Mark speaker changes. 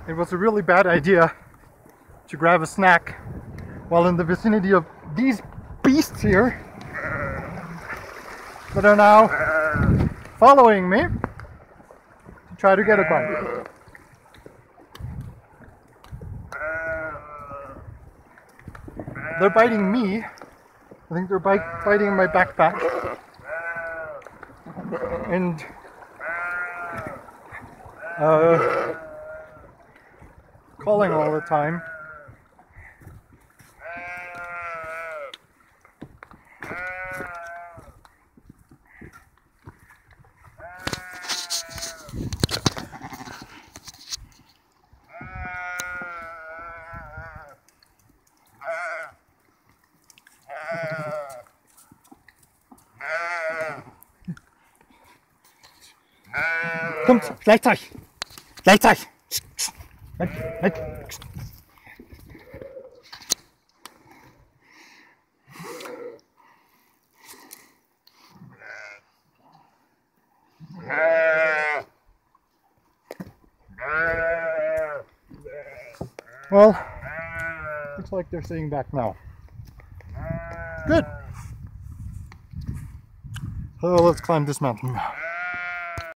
Speaker 1: it was a really bad idea to grab a snack while in the vicinity of these beasts here that are now following me to try to get a bite. They're biting me. I think they're biting my backpack and calling all the time. Kommt, gleich euch! Gleich euch! Weg! Well, looks like they're sitting back now. Good! So let's climb this mountain.